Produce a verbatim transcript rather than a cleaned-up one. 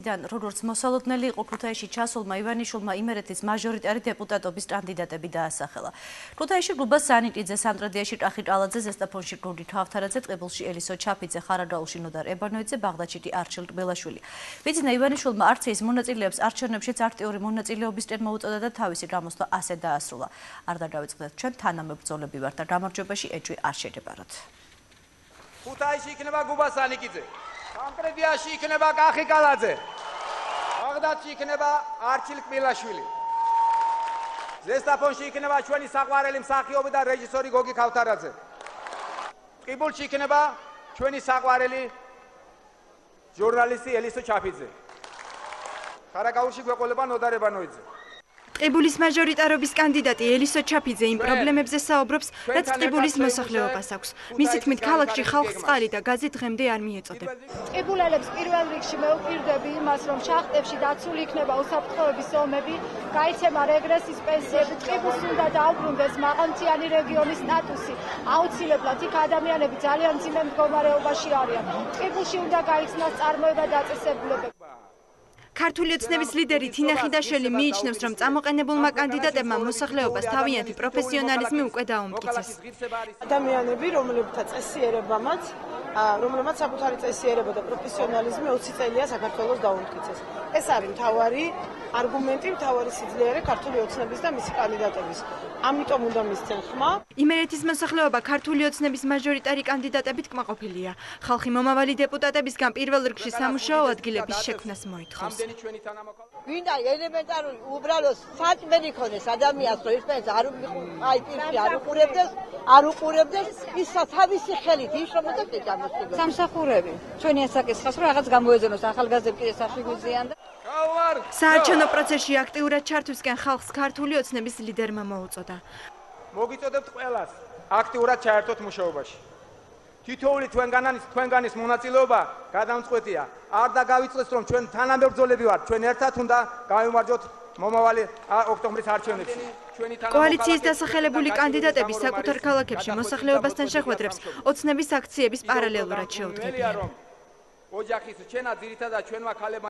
მიზნიდან, როგორც მოსალოდნელი იყო ქუთაისში ჩასულმა ივანიშვილმა იმერეთის მაჟორიტარი დეპუტატობის კანდიდატები დაასახელა. ქუთაისში გუბას სანიტიძე, სამტრედიაში ტახი ჭალაძე, ზესტაფონში გურდი თავთარაძე, ტყიბულში ელისო ჩაფიძე, ხარადაულში ნოდარ ებანოიძე, ბაღდათში არჩილ ტბელაშვილი. ბიძინა ივანიშვილმა არც ის მონაწილეებს არჩევნებშიც აქტიური მონაწილეობის წინ მოუწოდა და თავისი გამოსვლა ასე დაასრულა. არ დავიწყდეთ ჩვენ თანამებრძოლები ვართ და გამარჯვებაში ეჭვი არ შედებაროთ. ქუთაისში იქნება გუბა სანიკიძე, სამტრედიაში იქნება კახი კალაძე, ბაღდათში იქნება არჩილ ტბელაშვილი, ზესტაფონში იქნება ჩვენი საყვარელი მსახიობი და რეჟისორი გოგი ქავთარაძე, ტყიბულში იქნება ჩვენი საყვარელი ჟურნალისტი ელისო ჩაფიძე, ხარაგაულში გვეყოლება ნოდარ ებანოიძე. ტყიბულის მაჟორიტარობის კანდიდატი ელისო ჩაფიძე იმ პრობლემებზე საუბრობს, რაც ტყიბულის მოსახლეობას აქვს. მისი თქმით, ქალაქში ხალხს წყალი და გაზი დღემდე არ მიეწოდებ. ტყიბულელებს პირველ რიგში მეუპირდები იმას, რომ შახტებში დაცული იქნება უსაფრთხოების ომები, გაიცემა რეგრესის პენსიები, ტყიბულს უნდა დაუბრუნდეს მაღალმთიანი რეგიონის სტატუსი. აუცილებლად იქ ადამიანები ძალიან მძიმე მდგომარეობაში არიან. ტყიბულში უნდა გაიხსნას წარმოება დაწესებულებები. ქართული ოცნების ლიდერი თინა ხიდაშვილი მიიჩნევს, რომ წამოყენებულმა კანდიდატებმა მოსახლეობას თავიანთი პროფესიონალიზმი უკვე დაუმტკიცეს. ადამიანები, რომლებთაც წესიერებამაც, რომლებმაც საკუთარი წესიერება და პროფესიონალიზმი ოცი წელია საქართველოს დაუმტკიცეს. ეს არის მთავარი არგუმენტი, მთავარი სიძლიერე ქართული ოცნების და მისი კანდიდატების. ამიტომ უნდა მისცენ ხმა. იმერეთის მოსახლეობა ქართული ოცნების მაჟორიტარი კანდიდატებით კმაყოფილია. ხალხი მომავალი დეპუტატებისგან პირველ რიგში სამუშაო ადგილების შექმნას მოითხოვს. ვინდა ელემენტარული უბრალოდ საჭმელი ქონდეს ადამიანს, რომ ის არ აი პირში არ უყურებდეს, არ უყურებდეს, ის თავისი ხელით იშრომოდა და გამოსწორდა. სამსახურები. ჩვენი ასაკისხას რომ რაღაც გამოეძენოს ახალგაზრდებს კიდე საშვიგვიზიან და საარჩევნო პროცესში აქტიურად ჩართვისკენ ხალხს ქართული ოცნების ლიდერმა მოუწოდა. მოგიწოდებთ ყველას აქტიურად ჩაერთოთ მუშაობაში. თითოეული თქვენგანის თქვენგანის მონაწილეობა გადამწყვეტია. არ დაგავიწყდეს, რომ ჩვენ თანამებრძოლები ვართ, ჩვენ ერთად უნდა გავიმარჯვოთ მომავალი ოქტომბრის არჩევნებში. კოალიციის დასახელებული კანდიდატები საკუთარ ქალაქებში მოსახლეობასთან შეხვედრებს ოცნების აქციების პარალელურად შეუდგებიან. ოჯახის ჩვენა ძირითადად ჩვენმა ქალებმა